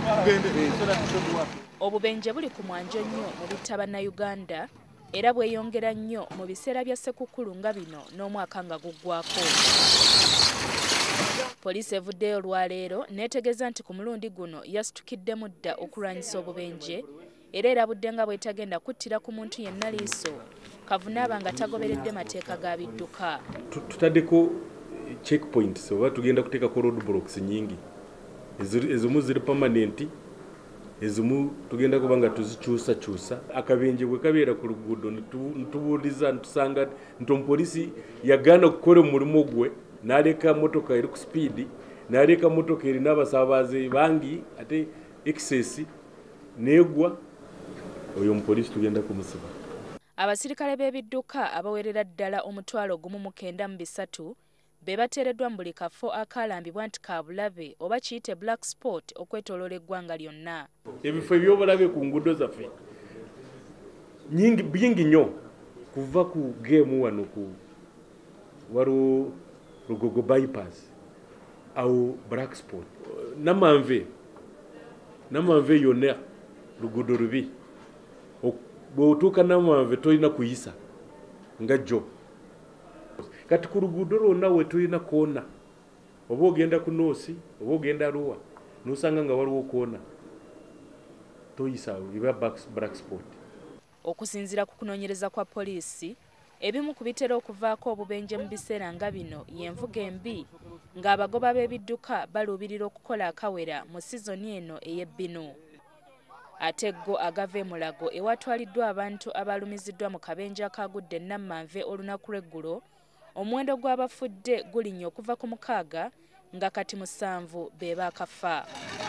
Obubenje buli ku mwanjo nnyo mu bitta bannayuganda era bweyongera nnyo mu biseera bya ssekukkulu nga bino n'omwaka nga guggwako. Poliisi evuddeyo olwaleero neetegeeza nti ku mulundi guno yasitukiddemu dda okulwanyisa obubenje era erabudde nga bw'etagenda kuttira ku muntu yenna liiso kavunaaba nga tagoberedde mateeka ga bidduka. Tutaddeko checkpoints oba tugenda kuteekako road blocks nyingi. Ezimu ziri permanent, ezimu tugenda kuba nga tuzikyusakyusa. Akabenje bwe kabeera ku luguudo nitubuuliza ntusanga nti omupoliisi yagaana okukola omulimu gwe n'aleka motoka eri ku speed, n'aleka motoka erina abasaabaze bangi ate excess neegwa, oyo omupoliisi tugenda kumusiba. Abasirikale b'ebidduka abawerera ddala 1,900 be bateereddwa mu buli kafo akaalambibwa nti kaabulabe oba kiyite black spot okwetooloola eggwanga lyonna. Ebifo eby'obulabe ku nguudo zaffe bingi nnyo kuva ku geemu wano ku waliwo Lugogo bypass awo black spot Namanve yonna luguudo lubi. Bw'otuuka Namanve tolina kuyisa nga jjo. Kati ku luguudo lwonna we tulina koona, oba ogenda ku Noosi oba ogenda Arua n'osanga nga waliwo koona, toyisa biba black spot. Okusinziira ku kunoonyereza kwa poliisi, ebimu ku bitera okuvaako obubenje mu biseera nga bino y'envuga embi ng'abagoba b'ebidduka baluubirira okukola akawera mu sizoni eno ey'ebbinu. Ate go agava e Mulago ewatwaliddwa abantu abalumiziddwa mu kabenje akaagudde Namanve olunaku lw'eggulo, omuwendo gw'abafudde gulinnye okuva ku 6 nga kati 7 be baakafa.